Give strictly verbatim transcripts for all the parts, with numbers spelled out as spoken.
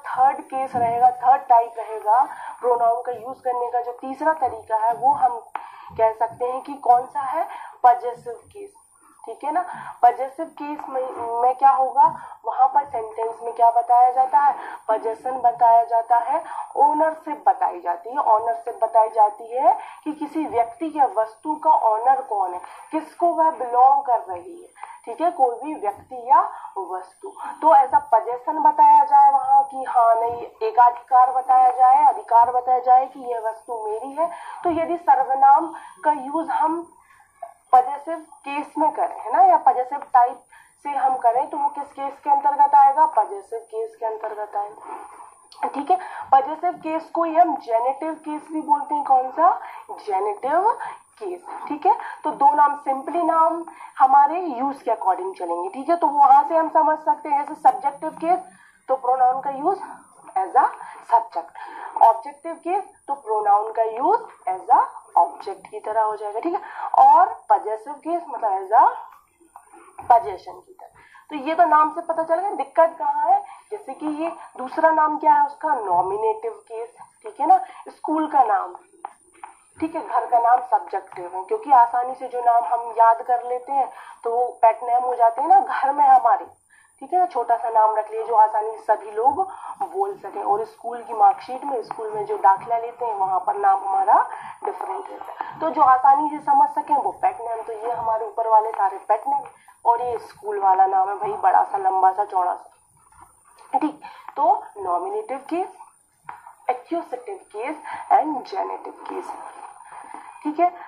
Third case रहेगा, third type रहेगा pronoun का यूज करने का, जो तीसरा तरीका है वो हम कह सकते हैं कि कौन सा है, पजेसिव केस। ठीक है ना, पजेसिव केस में, में क्या होगा, वहां पर सेंटेंस में क्या बताया जाता है, पजेशन बताया जाता है, ओनरशिप बताई जाती है। ओनरशिप बताई जाती है कि किसी व्यक्ति या वस्तु का ओनर कौन है, किसको वह बिलोंग कर रही है। ठीक है, कोई भी व्यक्ति या वस्तु। तो ऐसा पजेशन बताया जाए वहां की, हाँ नहीं, एकाधिकार बताया जाए, अधिकार बताया जाए कि यह वस्तु मेरी है। तो यदि सर्वनाम का यूज हम पजेसिव केस में करें, है ना, या पजेसिव टाइप से हम करें, तो वो किस केस के अंतर्गत आएगा, पजेसिव केस के अंतर्गत आएगा। ठीक है, पजेसिव केस को ही हम जेनेटिव केस भी बोलते हैं। कौन सा, जेनेटिव केस। ठीक है, तो दो नाम, सिंपली नाम हमारे यूज के अकॉर्डिंग चलेंगे। ठीक है, तो वहां से हम समझ सकते हैं, जैसे सब्जेक्टिव केस तो प्रोनाउन का use as a subject, objective case तो प्रोनाउन का यूज एज अ ऑब्जेक्ट की तरह हो जाएगा। ठीक है, और पजेसिव केस मतलब एज अ पजेशन की तरह। तो ये तो नाम से पता चल गया। दिक्कत कहाँ है, जैसे कि ये दूसरा नाम क्या है उसका, नॉमिनेटिव केस। ठीक है ना, स्कूल का नाम, ठीक है, घर का नाम सब्जेक्टिव है, क्योंकि आसानी से जो नाम हम याद कर लेते हैं तो वो पेट नेम हो जाते हैं ना घर में हमारे। ठीक है, छोटा सा नाम रख लिए जो आसानी से सभी लोग बोल सकें। और स्कूल की मार्कशीट में, स्कूल में जो दाखिला लेते हैं वहां पर नाम हमारा डिफरेंट रहता है, तो जो आसानी से समझ सकें वो पेट नेम। तो ये हमारे ऊपर वाले सारे पेट नेम, और ये स्कूल वाला नाम है भाई, बड़ा सा लंबा सा चौड़ा सा। ठीक, तो nominative case, accusative case and genitive case. ठीक है,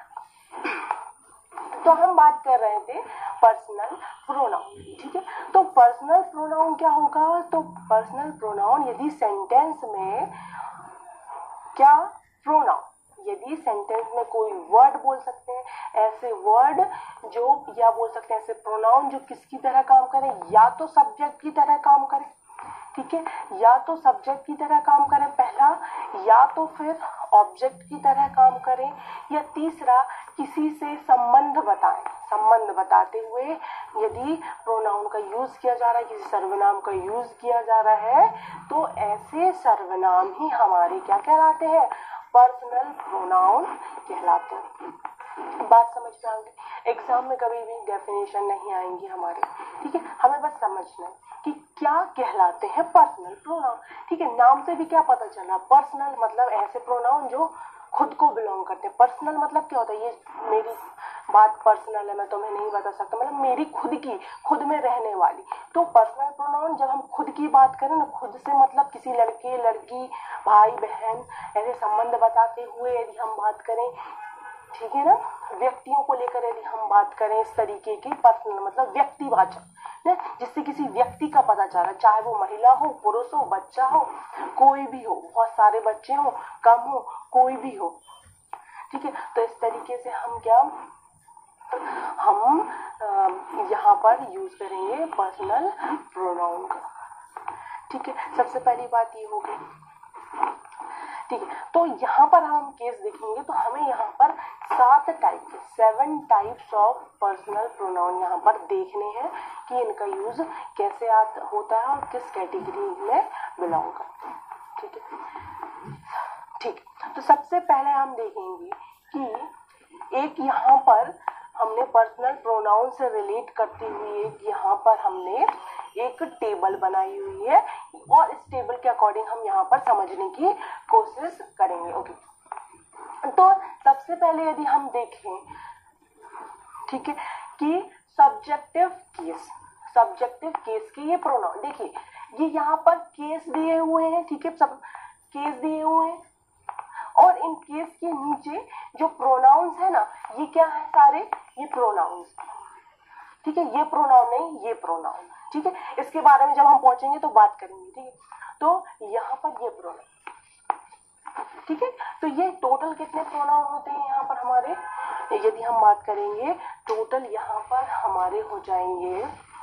तो हम बात कर रहे थे पर्सनल प्रोनाउन। ठीक है, तो पर्सनल प्रोनाउन क्या होगा, तो पर्सनल प्रोनाउन यदि सेंटेंस में क्या, प्रोनाउन यदि सेंटेंस में कोई वर्ड बोल सकते हैं, ऐसे वर्ड जो, या बोल सकते हैं ऐसे प्रोनाउन जो किसकी तरह काम करें, या तो सब्जेक्ट की तरह काम करें। ठीक है, या तो सब्जेक्ट की तरह काम करें पहला, या तो फिर ऑब्जेक्ट की तरह काम करें, या तीसरा किसी से संबंध बताएं। संबंध बताते हुए यदि प्रोनाउन का यूज किया जा रहा है, किसी सर्वनाम का यूज किया जा रहा है, तो ऐसे सर्वनाम ही हमारे क्या कहलाते हैं, पर्सनल प्रोनाउन कहलाते हैं। बात समझ में आ गई। एग्जाम में कभी भी डेफिनेशन नहीं आएंगी हमारे। ठीक है, हमें बस समझना है कि क्या कहलाते हैं पर्सनल प्रोनाउन। ठीक है, नाम से भी क्या पता चला, पर्सनल मतलब ऐसे प्रोनाउन जो खुद को बिलोंग करते हैं। पर्सनल मतलब क्या होता है, ये मेरी बात पर्सनल है, मैं तुम्हें नहीं बता सकता, मतलब मेरी खुद की, खुद में रहने वाली। तो पर्सनल प्रोनाउन जब हम खुद की बात करें ना, खुद से मतलब किसी लड़के लड़की भाई बहन ऐसे संबंध बताते हुए यदि हम बात करें, ठीक है ना, व्यक्तियों को लेकर यदि हम बात करें इस तरीके की, पर्सनल मतलब व्यक्तिवाचक, जिससे किसी व्यक्ति का पता चल रहा है, चाहे वो महिला हो, पुरुष हो, बच्चा हो, कोई भी हो, बहुत सारे बच्चे हो, कम हो, कोई भी हो। ठीक है, तो इस तरीके से हम क्या, हम यहाँ पर यूज करेंगे पर्सनल प्रोनाउन का। ठीक है, सबसे पहली बात ये हो गई। ठीक है, तो यहाँ पर हम केस देखेंगे तो हमें यहाँ पर सात टाइप के, seven types of personal pronoun यहाँ पर देखने हैं कि इनका यूज कैसे आता होता है और किस कैटेगरी में बिलोंग करते हैं। ठीक है, ठीक, तो सबसे पहले हम देखेंगे कि एक यहाँ पर हमने पर्सनल प्रोनाउन से रिलेट करती हुई एक यहाँ पर हमने एक टेबल बनाई हुई है, और इस टेबल के अकॉर्डिंग हम यहाँ पर समझने की कोशिश करेंगे। ओके, तो सबसे पहले यदि हम देखें, ठीक है, कि सब्जेक्टिव केस, सब्जेक्टिव केस के ये प्रोनाउन देखिए, ये यहाँ पर केस दिए हुए हैं। ठीक है, सब केस दिए हुए हैं, और इन केस के नीचे जो प्रोनाउंस है ना, ये क्या है, सारे ये प्रोनाउंस। ठीक है, ये प्रोनाउन नहीं, ये प्रोनाउन। ठीक है, इसके बारे में जब हम पहुंचेंगे तो बात करेंगे। ठीक है, तो यहाँ पर ये प्रोनाउन। ठीक है, तो ये टोटल कितने प्रोनाउन होते हैं यहाँ पर हमारे, यदि हम बात करेंगे टोटल यहाँ पर हमारे हो जाएंगे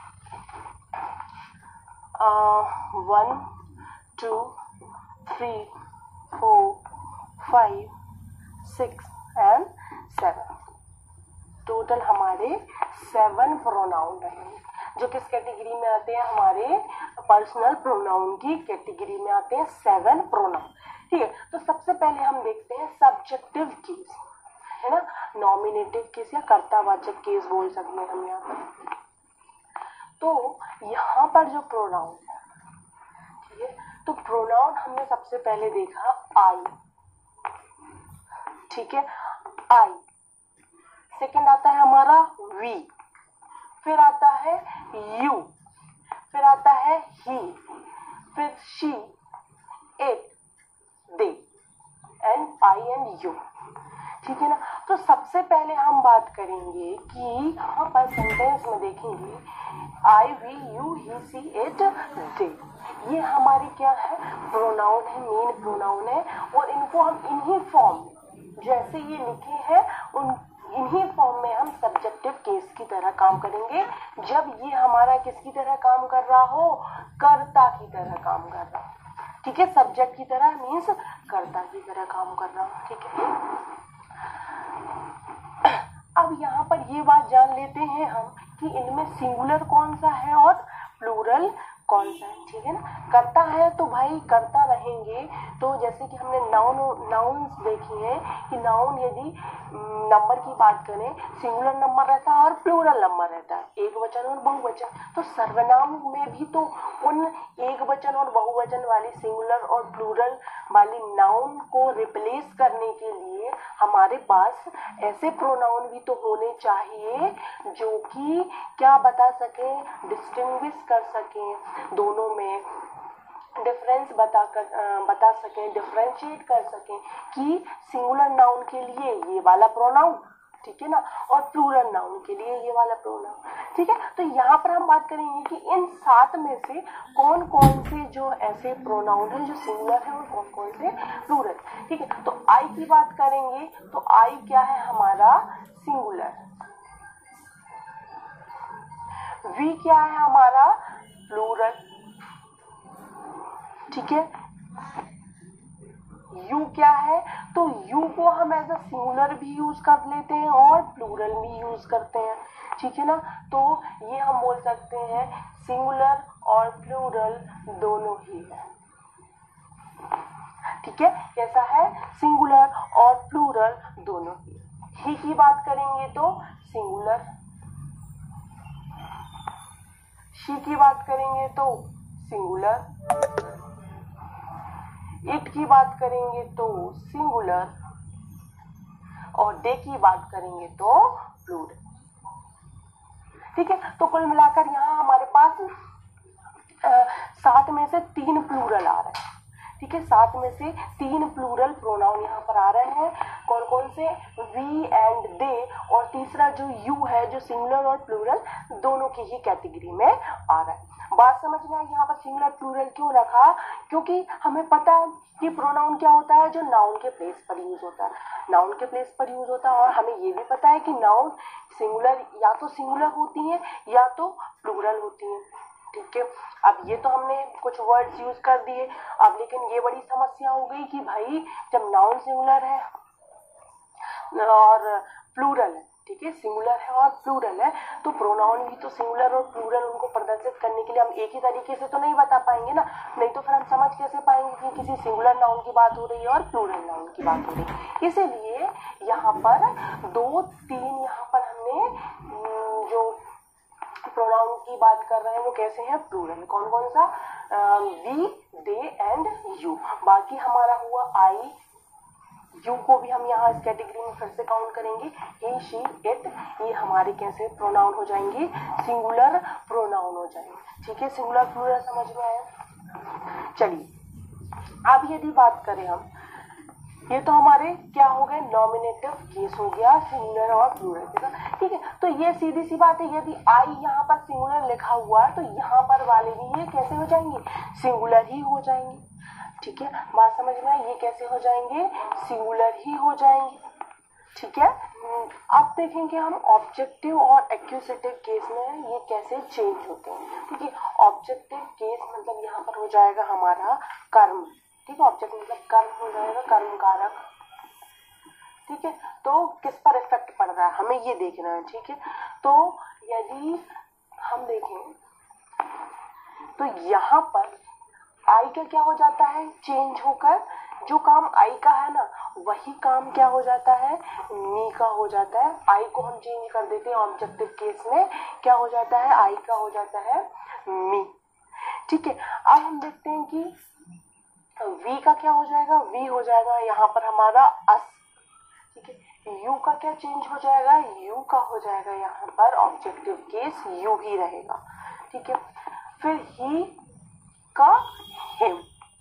one two three four five six and seven. Total हमारे सेवन प्रोनाउन रहेंगे। जो किस कैटेगरी में आते हैं, हमारे पर्सनल प्रोनाउन की कैटेगरी में आते हैं, सेवन प्रोनाउन। ठीक है, तो सबसे पहले हम देखते हैं सब्जेक्टिव केस, है ना, नॉमिनेटिव केस या कर्तावाचक केस बोल सकते हैं हम यहाँ पर। तो यहाँ पर जो प्रोनाउन है, ठीक है, तो प्रोनाउन हमने सबसे पहले देखा आई, ठीक है, आई। सेकंड आता है हमारा वी, फिर आता है यू, फिर आता है ही, फिर she, it, they, and I and you. ठीक है ना, तो सबसे पहले हम बात करेंगे कि यहाँ पर सेंटेंस में देखेंगे I, we, you, he, she, it, they, ये हमारी क्या है, प्रोनाउन है, मेन प्रोनाउन है, और इनको हम इन्हीं फॉर्म में जैसे ये लिखे हैं उन इन्हीं फॉर्म में हम सब्जेक्टिव केस की तरह काम करेंगे, जब ये हमारा किसकी तरह काम कर रहा हो, कर्ता की तरह काम कर रहा हो। ठीक है, सब्जेक्ट की तरह मीन्स कर्ता की तरह काम कर रहा हो। ठीक है, अब यहाँ पर ये बात जान लेते हैं हम कि इनमें सिंगुलर कौन सा है और प्लूरल कौन सा है। ठीक है ना, कर्ता है तो भाई कर्ता रहेंगे, तो जैसे कि हमने नाउन नाउन्स देखी है कि नाउन यदि नंबर की बात करें, सिंगुलर नंबर रहता है और प्लूरल नंबर रहता है, एक वचन और बहुवचन। तो सर्वनाम में भी तो उन एक वचन और बहुवचन वाली सिंगुलर और प्लूरल वाली नाउन को रिप्लेस करने के लिए हमारे पास ऐसे प्रोनाउन भी तो होने चाहिए जो कि क्या बता सके, डिस्टिंग्विश कर सकें, दोनों में डिफरेंस बता कर बता सकें, डिफरेंशिएट कर सकें कि सिंगुलर नाउन के लिए ये वाला प्रोनाउन, ठीक है ना, और प्लूरल नाउन के लिए ये वाला प्रोनाउन। ठीक है, तो यहाँ पर हम बात करेंगे कि इन सात में से कौन कौन से जो ऐसे प्रोनाउन हैं जो सिंगुलर है और कौन कौन से प्लूरल। ठीक है, तो आई की बात करेंगे तो आई क्या है हमारा, सिंगुलर। वी क्या है हमारा, प्लूरल। ठीक है, यू क्या है, तो यू को हम एज अ सिंगुलर भी यूज कर लेते हैं और प्लूरल भी यूज करते हैं। ठीक है ना, तो ये हम बोल सकते हैं सिंगुलर और प्लूरल दोनों ही है। ठीक है, कैसा है, सिंगुलर और प्लूरल दोनों ही। ही की बात करेंगे तो सिंगुलर, शी की बात करेंगे तो सिंगुलर, इट की बात करेंगे तो सिंगुलर, और दे की बात करेंगे तो प्लूरल। ठीक है, तो कुल मिलाकर यहाँ हमारे पास आ, सात में से तीन प्लूरल आ रहे हैं। ठीक है, सात में से तीन प्लूरल प्रोनाउन यहाँ पर आ रहे हैं। कौन कौन से, वी एंड दे, और तीसरा जो यू है जो सिंगुलर और प्लूरल दोनों की ही कैटेगरी में आ रहा है। बात समझ में आई यहाँ पर सिंगुलर प्लूरल क्यों रखा, क्योंकि हमें पता है कि प्रोनाउन क्या होता है, जो नाउन के प्लेस पर यूज होता है, नाउन के प्लेस पर यूज होता है, और हमें ये भी पता है कि नाउन सिंगुलर या तो सिंगुलर होती है या तो प्लूरल होती है। ठीक है, अब ये तो हमने कुछ वर्ड्स यूज कर दिए, अब लेकिन ये बड़ी समस्या हो गई कि भाई जब नाउन सिंगुलर है और प्लूरल है, ठीक है, सिंगुलर है और प्लूरल है, तो प्रोनाउन भी तो सिंगुलर और प्लूरल उनको प्रदर्शित करने के लिए हम एक ही तरीके से तो नहीं बता पाएंगे ना, नहीं तो फिर हम समझ कैसे पाएंगे कि किसी सिंगुलर नाउन की बात हो रही है और प्लूरल नाउन की बात हो रही है। इसीलिए यहाँ पर दो तीन यहाँ पर हमने जो प्रोनाउन की बात कर रहे हैं वो कैसे हैं, प्लूरल। कौन कौन सा, वी, दे एंड यू। बाकी हमारा हुआ आई, यू को भी हम यहाँ इस कैटेगरी में फिर से काउंट करेंगे, ही, शी, इट, ये हमारे कैसे प्रोनाउन हो जाएंगे, सिंगुलर प्रोनाउन हो जाएंगे। ठीक है, सिंगुलर प्लूरल समझ में आया। चलिए अब यदि बात करें हम, ये तो हमारे क्या हो गए, नॉमिनेटिव केस हो गया सिंगुलर और प्लूरल के साथ। ठीक है, तो ये सीधी सी बात है, यदि आई यहाँ पर सिंगुलर लिखा हुआ है तो यहाँ पर वाले भी ये कैसे हो जाएंगे, सिंगुलर ही हो जाएंगे। ठीक है, बात समझ में आई, ये कैसे हो जाएंगे, सिंगुलर ही हो जाएंगे। ठीक है, अब देखेंगे हम ऑब्जेक्टिव और एक्यूजेटिव केस में ये कैसे चेंज होते हैं। ठीक है, ऑब्जेक्टिव केस मतलब यहाँ पर हो जाएगा हमारा कर्म। ठीक है, ऑब्जेक्ट मतलब कर्म हो जाएगा, कर्म कारक। ठीक है, तो किस पर इफेक्ट पड़ रहा है हमें ये देखना है। ठीक है, तो यदि हम देखें तो यहाँ पर आई का क्या हो जाता है, चेंज होकर जो काम आई का है ना वही काम क्या हो जाता है, मी का हो जाता है। आई को हम चेंज कर देते हैं ऑब्जेक्टिव केस में, क्या हो जाता है, आई का हो जाता है मी। ठीक है, अब हम देखते हैं कि वी का क्या हो जाएगा, वी हो जाएगा यहाँ पर हमारा अस। ठीक है, यू का क्या चेंज हो जाएगा, यू का हो जाएगा यहाँ पर ऑब्जेक्टिव केस यू ही रहेगा। ठीक है, फिर ही का हिम,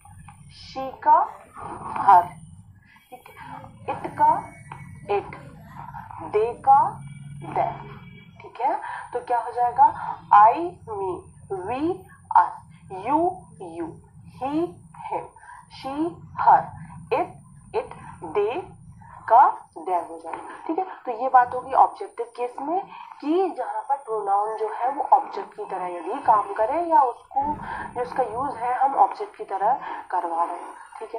शी का हर, ठीक है, इट का इट, दे का दे। ठीक है, तो क्या हो जाएगा, I me, we us, you you, he him, she her, it it, they का दे हो जाएगा। ठीक है, तो ये बात होगी ऑब्जेक्टिव केस में कि जहाँ पर प्रोनाउन जो है वो ऑब्जेक्ट की तरह यदि काम करे या उसको जो उसका यूज है हम ऑब्जेक्ट की तरह करवा रहे हैं। ठीक है,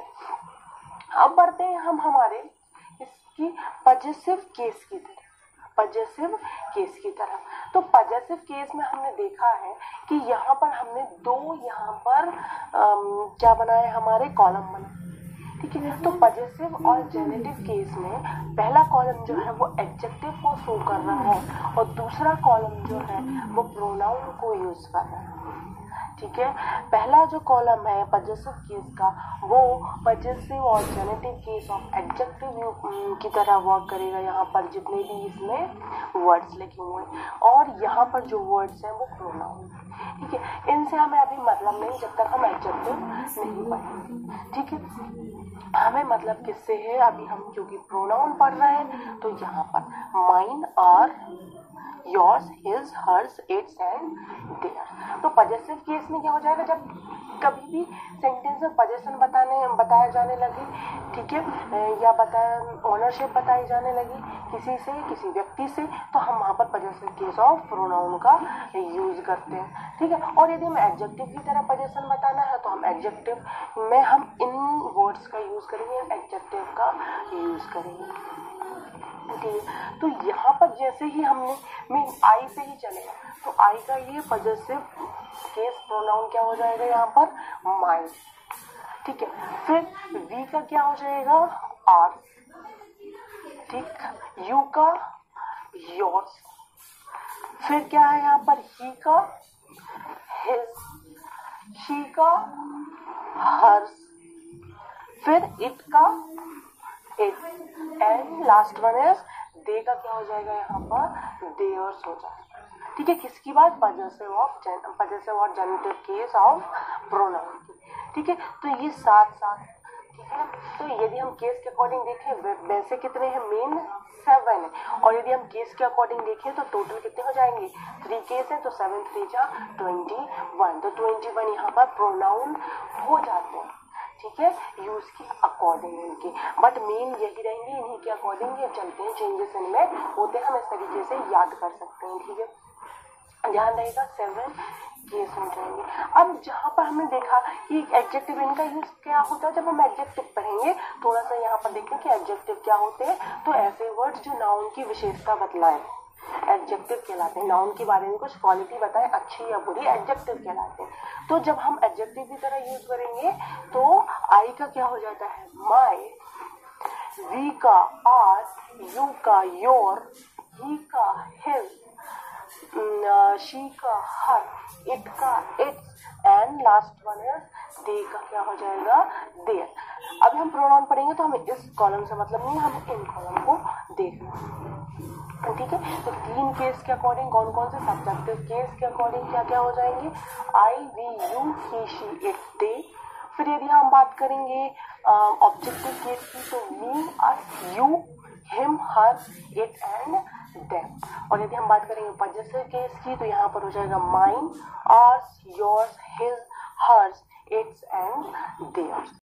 अब बढ़ते हैं हम हमारे इसकी पजेसिव केस की तरह, पजेसिव केस की तरह। तो पजेसिव केस में हमने देखा है कि यहाँ पर हमने दो यहाँ पर आम, क्या बनाए, हमारे कॉलम बनाए। ठीक है, तो पजेसिव और जेनेटिव केस में पहला कॉलम जो है वो एडजेक्टिव को शो कर रहा है और दूसरा कॉलम जो है वो प्रोनाउन को यूज कर रहा है। ठीक है, पहला जो कॉलम है पजेसिव केस का वो पजेसिव और जेनेटिव केस ऑफ एडजेक्टिव की तरह वर्क करेगा। यहाँ पर जितने भी इसमें वर्ड्स लिखे हुए हैं और यहाँ पर जो वर्ड्स हैं वो प्रोनाउन। ठीक है, इनसे हमें अभी मतलब नहीं जब तक हम एडजेक्टिव नहीं पढ़ेंगे। ठीक है, हमें मतलब किससे है, अभी हम क्योंकि प्रोनाउन पढ़ रहे हैं तो यहाँ पर माइन और yours, his, hers, its and their. तो पजेसिव केस में क्या हो जाएगा, जब कभी भी सेंटेंस में पजेशन बताने बताया जाने लगे, ठीक है, या बताया ओनरशिप बताई जाने लगी किसी से, किसी व्यक्ति से, तो हम वहाँ पर पजेसिव केस ऑफ प्रोनाउन का यूज करते हैं। ठीक है, और यदि हमें एडजेक्टिव की तरह पजेशन बताना है तो हम एडजेक्टिव में हम इन वर्ड्स का यूज करेंगे, एडजेक्टिव का यूज करेंगे। ठीक है, तो यहाँ पर जैसे ही हमने मीन आई से ही चलेगा तो आई का ये पजेसिव केस प्रोनाउन क्या हो जाएगा यहाँ पर, माइन। ठीक है, फिर वी का क्या हो जाएगा, आर। ठीक, यू का योर्स, फिर क्या है यहाँ पर, ही का हिज, शी का हर्स, फिर इट का it, and last one is they का क्या हो जाएगा यहाँ पर, देयर्स हो जाएगा। ठीक है, किसकी बात, पजेसिव ऑफ पजेसिव और जेनेटिव केस ऑफ प्रोनाउन की। ठीक है, तो ये साथ साथ, ठीक है, तो यदि हम केस के अकॉर्डिंग देखें वैसे कितने हैं, मेन सेवन है, और यदि हम केस के अकॉर्डिंग देखें तो टोटल कितने हो जाएंगे, थ्री केस है, तो सेवन थ्री जा ट्वेंटी वन, तो ट्वेंटी वन यहाँ पर प्रोनाउन हो जाते हैं। ठीक है, यूज के अकॉर्डिंग इनके, बट मेन यही रहेंगे, इन्हीं के अकॉर्डिंग ये चलते हैं, चेंजेस इनमें होते हैं, हम इस तरीके से याद कर सकते हैं। ठीक है, ध्यान रहेगा सेवन केस हो जाएंगे। अब जहाँ पर हमने देखा कि एडजेक्टिव इनका यूज क्या होता है, जब हम एडजेक्टिव पढ़ेंगे थोड़ा सा यहाँ पर देखें कि एडजेक्टिव क्या होते हैं, तो ऐसे वर्ड्स जो नाउन की विशेषता बतलाएं एडजेक्टिव कहलाते हैं, नाउन के बारे में कुछ क्वालिटी बताएं अच्छी या बुरी, एडजेक्टिव कहलाते हैं। तो जब हम एडजेक्टिव की तरह यूज करेंगे तो आई का क्या हो जाता है, माई, वी का आर, यू का योर, ही का हिज, शी का हर, इट का इट्स, एंड लास्ट वन है दे का क्या हो जाएगा, देयर। अभी हम प्रोनाउन पढ़ेंगे तो हमें इस कॉलम से मतलब नहीं, हमें इन कॉलम को देखना। ठीक है, तो तीन केस के अकॉर्डिंग कौन कौन से, सब्जेक्टिव केस के अकॉर्डिंग क्या क्या हो जाएंगे, I, we, you, he, she, it, they. फिर यदि हम बात करेंगे ऑब्जेक्टिव केस की तो me, us, you, him, her, it and them. और यदि हम बात करेंगे पजेसिव केस की तो यहाँ पर हो जाएगा mine, ours, yours, his, hers, its and theirs.